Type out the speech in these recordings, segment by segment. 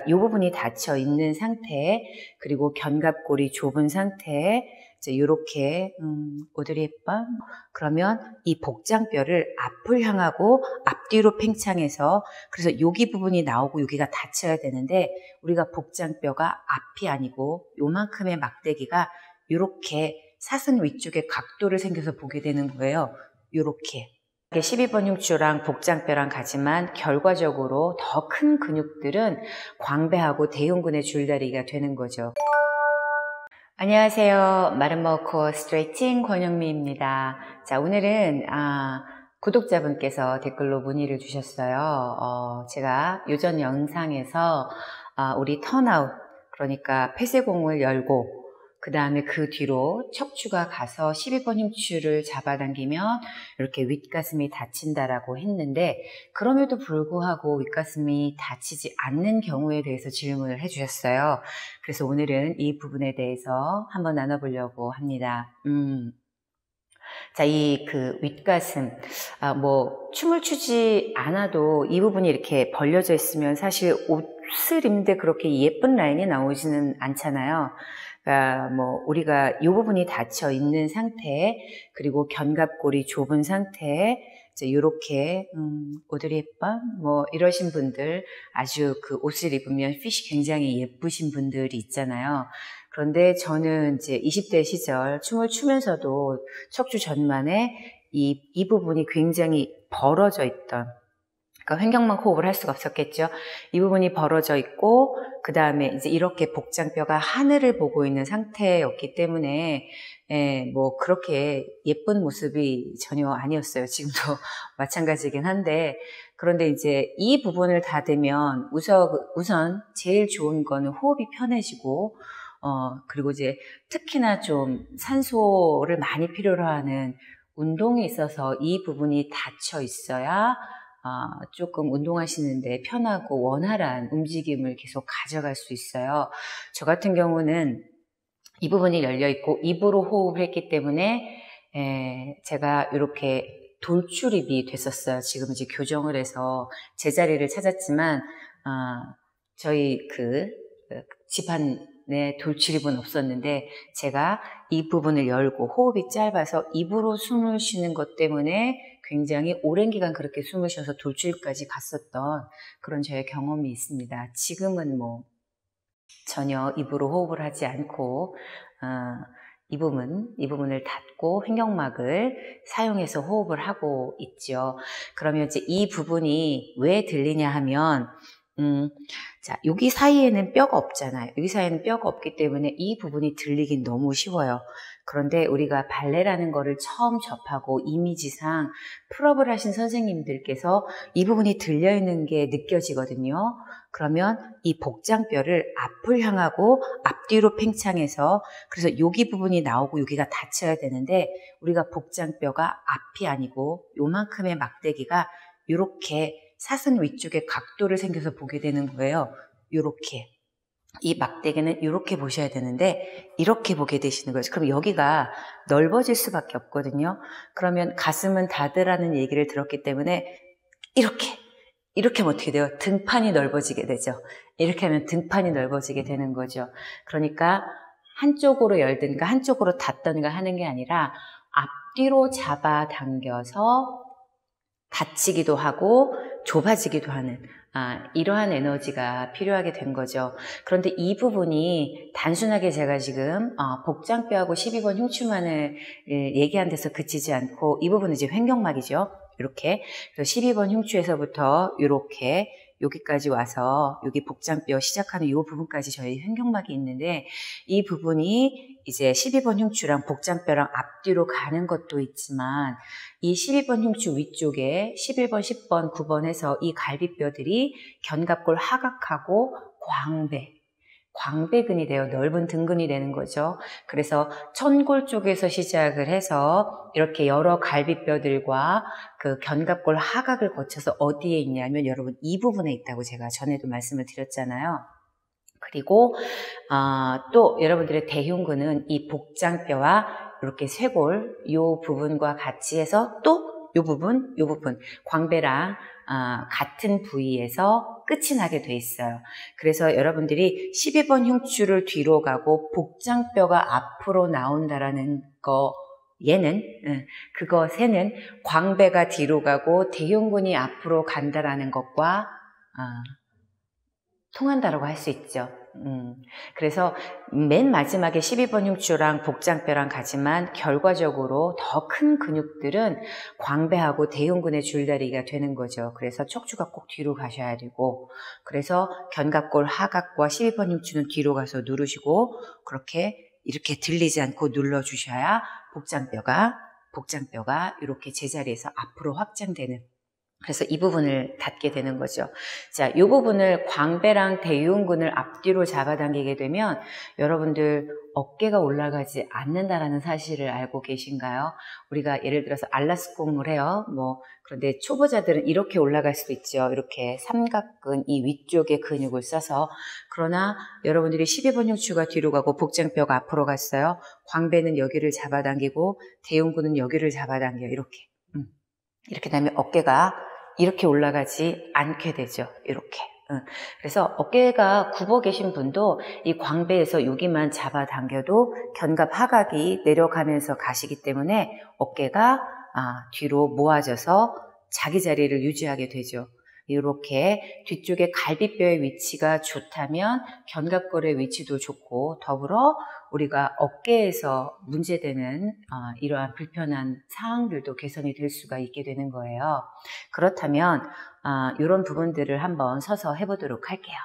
이 부분이 닫혀 있는 상태, 그리고 견갑골이 좁은 상태, 이렇게 오드리 헵번. 그러면 이 복장뼈를 앞을 향하고 앞뒤로 팽창해서, 그래서 여기 부분이 나오고 여기가 닫혀야 되는데 우리가 복장뼈가 앞이 아니고 요만큼의 막대기가 이렇게 사슴 위쪽에 각도를 생겨서 보게 되는 거예요. 이렇게 12번 흉추랑 복장뼈랑 같지만 결과적으로 더 큰 근육들은 광배하고 대흉근의 줄다리기가 되는 거죠. 안녕하세요. 마름모 코어 스트레이팅 권영미입니다. 자, 오늘은 구독자분께서 댓글로 문의를 주셨어요. 제가 요전 영상에서 우리 턴아웃, 그러니까 폐쇄공을 열고 그 다음에 그 뒤로 척추가 가서 12번 흉추를 잡아당기면 이렇게 윗가슴이 다친다라고 했는데, 그럼에도 불구하고 윗가슴이 다치지 않는 경우에 대해서 질문을 해주셨어요. 그래서 오늘은 이 부분에 대해서 한번 나눠보려고 합니다. 자, 이 윗가슴, 춤을 추지 않아도 이 부분이 이렇게 벌려져 있으면 사실 옷을 입는데 그렇게 예쁜 라인이 나오지는 않잖아요. 그러니까 우리가 이 부분이 닫혀 있는 상태, 그리고 견갑골이 좁은 상태, 이렇게 오드리 헵번 이러신 분들, 아주 그 옷을 입으면 핏이 굉장히 예쁘신 분들이 있잖아요. 그런데 저는 이제 20대 시절 춤을 추면서도 척추 전만에 이 부분이 굉장히 벌어져 있던, 그러니까 횡격막 호흡을 할 수가 없었겠죠. 이 부분이 벌어져 있고, 그 다음에 이제 이렇게 복장뼈가 하늘을 보고 있는 상태였기 때문에, 그렇게 예쁜 모습이 전혀 아니었어요. 지금도 마찬가지긴 한데, 그런데 이제 이 부분을 닫으면 우선 제일 좋은 거는 호흡이 편해지고, 그리고 이제 특히나 좀 산소를 많이 필요로 하는 운동에 있어서 이 부분이 닫혀 있어야 조금 운동하시는데 편하고 원활한 움직임을 계속 가져갈 수 있어요. 저 같은 경우는 이 부분이 열려 있고 입으로 호흡을 했기 때문에 제가 이렇게 돌출입이 됐었어요. 지금 이제 교정을 해서 제자리를 찾았지만 저희 집안에 돌출입은 없었는데, 제가 이 부분을 열고 호흡이 짧아서 입으로 숨을 쉬는 것 때문에 굉장히 오랜 기간 그렇게 숨을 쉬어서 돌출입까지 갔었던 그런 저의 경험이 있습니다. 지금은 전혀 입으로 호흡을 하지 않고 이 부분을 닫고 횡격막을 사용해서 호흡을 하고 있죠. 그러면 이제 이 부분이 왜 들리냐 하면, 자, 여기 사이에는 뼈가 없잖아요. 여기 사이에는 뼈가 없기 때문에 이 부분이 들리긴 너무 쉬워요. 그런데 우리가 발레라는 거를 처음 접하고 이미지상 풀업을 하신 선생님들께서 이 부분이 들려있는 게 느껴지거든요. 그러면 이 복장뼈를 앞을 향하고 앞뒤로 팽창해서, 그래서 여기 부분이 나오고 여기가 닫혀야 되는데 우리가 복장뼈가 앞이 아니고 요만큼의 막대기가 이렇게 사슴 위쪽에 각도를 생겨서 보게 되는 거예요. 이렇게. 이 막대기는 이렇게 보셔야 되는데 이렇게 보게 되시는 거죠. 그럼 여기가 넓어질 수밖에 없거든요. 그러면 가슴은 닫으라는 얘기를 들었기 때문에 이렇게 하면 어떻게 돼요? 등판이 넓어지게 되죠. 이렇게 하면 등판이 넓어지게 되는 거죠. 그러니까 한쪽으로 열든가 한쪽으로 닫든가 하는 게 아니라 앞뒤로 잡아당겨서 닫히기도 하고 좁아지기도 하는 이러한 에너지가 필요하게 된 거죠. 그런데 이 부분이 단순하게 제가 지금 복장뼈하고 12번 흉추만을 얘기한 데서 그치지 않고, 이 부분은 이제 횡격막이죠. 이렇게 12번 흉추에서부터 이렇게 여기까지 와서 여기 복장뼈 시작하는 이 부분까지 저희 횡격막이 있는데, 이 부분이 이제 12번 흉추랑 복장뼈랑 앞뒤로 가는 것도 있지만, 이 12번 흉추 위쪽에 11번, 10번, 9번 해서 이 갈비뼈들이 견갑골 하각하고 광배근이 돼요. 넓은 등근이 되는 거죠. 그래서 천골 쪽에서 시작을 해서 이렇게 여러 갈비뼈들과 그 견갑골 하각을 거쳐서 어디에 있냐면 여러분 이 부분에 있다고 제가 전에도 말씀을 드렸잖아요. 그리고 또 여러분들의 대흉근은 이 복장뼈와 이렇게 쇄골 요 부분과 같이 해서 또 요 부분 광배랑 같은 부위에서 끝이 나게 돼 있어요. 그래서 여러분들이 12번 흉추를 뒤로 가고 복장뼈가 앞으로 나온다라는 거, 그것에는 광배가 뒤로 가고 대흉근이 앞으로 간다라는 것과 통한다라고 할 수 있죠. 그래서 맨 마지막에 12번 흉추랑 복장뼈랑 가지만 결과적으로 더 큰 근육들은 광배하고 대흉근의 줄다리기가 되는 거죠. 그래서 척추가 꼭 뒤로 가셔야 되고, 그래서 견갑골 하각과 12번 흉추는 뒤로 가서 누르시고, 이렇게 들리지 않고 눌러주셔야 복장뼈가 이렇게 제자리에서 앞으로 확장되는, 그래서 이 부분을 닫게 되는 거죠. 자, 이 부분을 광배랑 대흉근을 앞뒤로 잡아당기게 되면 여러분들 어깨가 올라가지 않는다라는 사실을 알고 계신가요? 우리가 예를 들어서 알라스콩을 해요. 그런데 초보자들은 이렇게 올라갈 수도 있죠. 이렇게 삼각근, 이 위쪽에 근육을 써서. 그러나 여러분들이 12번 흉추가 뒤로 가고 복장뼈가 앞으로 갔어요. 광배는 여기를 잡아당기고 대흉근은 여기를 잡아당겨요. 이렇게 되면 어깨가 이렇게 올라가지 않게 되죠. 이렇게. 그래서 어깨가 굽어 계신 분도 이 광배에서 여기만 잡아당겨도 견갑 하각이 내려가면서 가시기 때문에 어깨가 뒤로 모아져서 자기 자리를 유지하게 되죠. 이렇게 뒤쪽에 갈비뼈의 위치가 좋다면 견갑골의 위치도 좋고, 더불어 우리가 어깨에서 문제되는 이러한 불편한 사항들도 개선이 될 수가 있게 되는 거예요. 그렇다면 이런 부분들을 한번 서서 해보도록 할게요.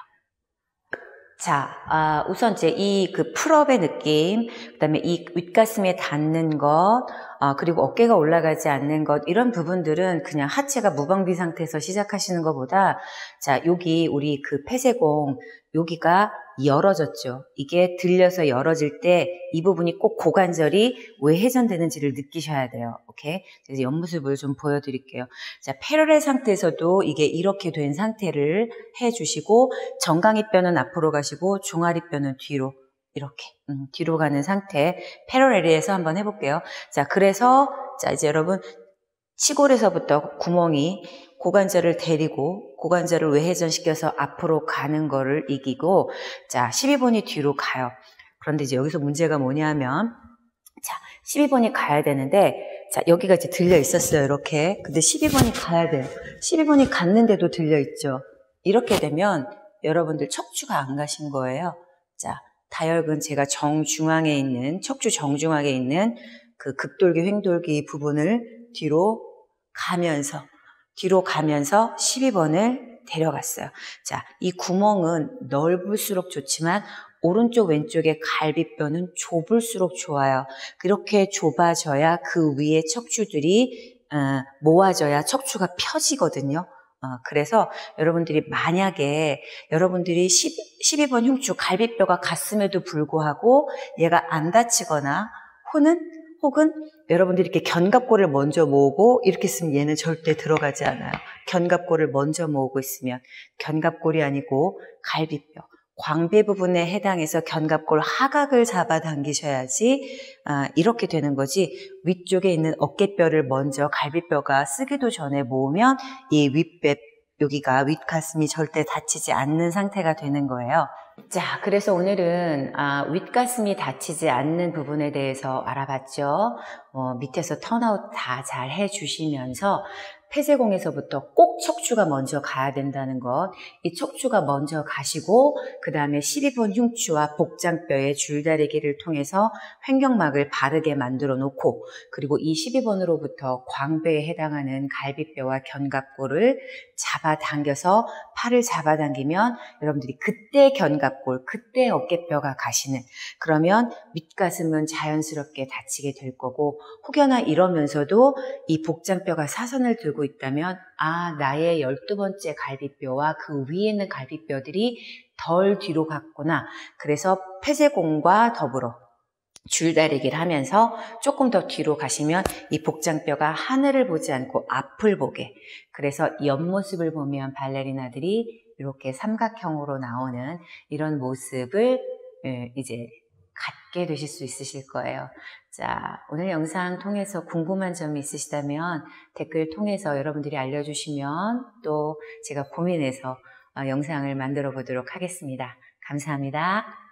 자, 우선 이제 이 풀업의 느낌, 그 다음에 이 윗가슴에 닿는 것, 그리고 어깨가 올라가지 않는 것, 이런 부분들은 그냥 하체가 무방비 상태에서 시작하시는 것보다, 자, 여기 우리 폐쇄공, 여기가 열어졌죠. 이게 들려서 열어질 때 이 부분이 꼭 고관절이 왜 회전되는지를 느끼셔야 돼요. 오케이? 그래서 옆모습을 좀 보여드릴게요. 자, 패러렐 상태에서도 이게 이렇게 된 상태를 해주시고, 정강이뼈는 앞으로 가시고 종아리뼈는 뒤로, 이렇게 뒤로 가는 상태, 패러렐에서 한번 해볼게요. 자, 그래서 자, 이제 여러분 치골에서부터 구멍이 고관절을 데리고 고관절을 외회전시켜서 앞으로 가는 거를 이기고, 자, 12번이 뒤로 가요. 그런데 이제 여기서 문제가 뭐냐면, 자, 12번이 가야 되는데, 자, 여기가 이제 들려 있었어요. 이렇게. 근데 12번이 가야 돼요. 12번이 갔는데도 들려 있죠. 이렇게 되면 여러분들 척추가 안 가신 거예요. 자, 다혈근 제가 정중앙에 있는, 척추 정중앙에 있는 극돌기, 횡돌기 부분을 뒤로 가면서 12번을 데려갔어요. 자, 이 구멍은 넓을수록 좋지만 오른쪽 왼쪽의 갈비뼈는 좁을수록 좋아요. 그렇게 좁아져야 그 위에 척추들이 모아져야 척추가 펴지거든요. 그래서 여러분들이 만약에 여러분들이 12번 흉추 갈비뼈가 갔음에도 불구하고 얘가 안 다치거나 혹은 여러분들이 이렇게 견갑골을 먼저 모으고 이렇게 있으면 얘는 절대 들어가지 않아요. 견갑골을 먼저 모으고 있으면 견갑골이 아니고 갈비뼈, 광배 부분에 해당해서 견갑골 하각을 잡아당기셔야지 이렇게 되는 거지, 위쪽에 있는 어깨뼈를 먼저 갈비뼈가 쓰기도 전에 모으면 이 윗배, 여기가 윗가슴이 절대 다치지 않는 상태가 되는 거예요. 자, 그래서 오늘은 윗가슴이 다치지 않는 부분에 대해서 알아봤죠. 밑에서 턴아웃 다 잘 해주시면서 폐쇄공에서부터 꼭 척추가 먼저 가야 된다는 것, 이 척추가 먼저 가시고 그 다음에 12번 흉추와 복장뼈의 줄다리기를 통해서 횡격막을 바르게 만들어 놓고, 그리고 이 12번으로부터 광배에 해당하는 갈비뼈와 견갑골을 잡아당겨서 팔을 잡아당기면 여러분들이 그때 견갑골, 그때 어깨뼈가 가시는, 그러면 윗가슴은 자연스럽게 다치게 될 거고, 혹여나 이러면서도 이 복장뼈가 사선을 들고 있다면 나의 12번째 갈비뼈와 그 위에 있는 갈비뼈들이 덜 뒤로 갔구나. 그래서 폐쇄공과 더불어 줄다리기를 하면서 조금 더 뒤로 가시면 이 복장뼈가 하늘을 보지 않고 앞을 보게, 그래서 옆모습을 보면 발레리나들이 이렇게 삼각형으로 나오는 이런 모습을 이제 갖게 되실 수 있으실 거예요. 자, 오늘 영상 통해서 궁금한 점이 있으시다면 댓글 통해서 여러분들이 알려주시면 또 제가 고민해서 영상을 만들어 보도록 하겠습니다. 감사합니다.